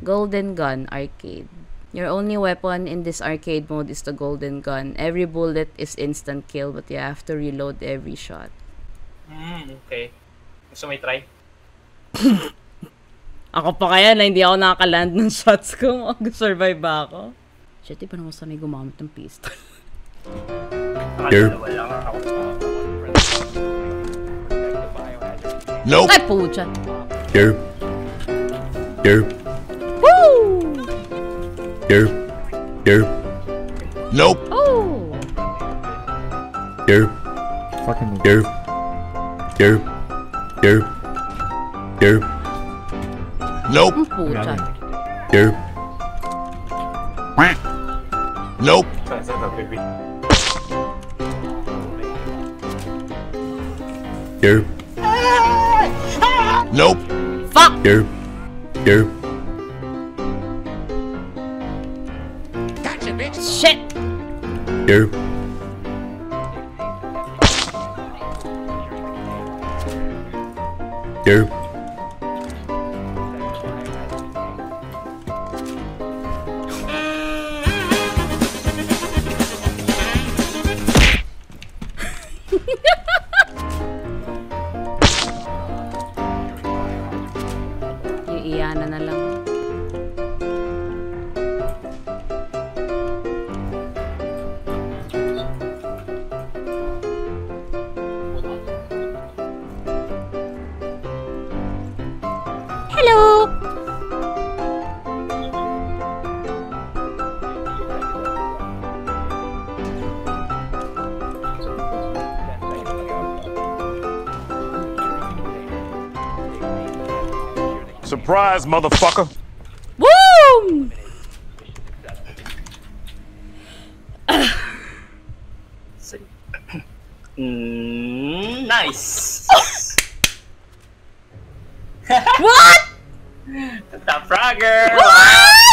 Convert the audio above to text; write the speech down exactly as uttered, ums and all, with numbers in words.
Golden Gun Arcade. Your only weapon in this arcade mode is the golden gun. Every bullet is instant kill, but you have to reload every shot. Hmm, okay. Gusto may try? Ako pa kaya na hindi ako nakaka-land ng shots ko. Mag-survive ba ako? Shit, di pa naman sanay gumamit ng pistol. Here. Nope. Ay, pucha. Here. Here. Woo! Here. Here. Nope. Oh! Here. Fucking Here. Here. Here. Here. Nope. Ang pucha. Here. Nope. Here. Nope. Fuck! Here. Here. Shit! Here. Here. Iiyana na lang. Hello! Surprise, motherfucker! Boom! Mm, nice! What? Top fragger! What?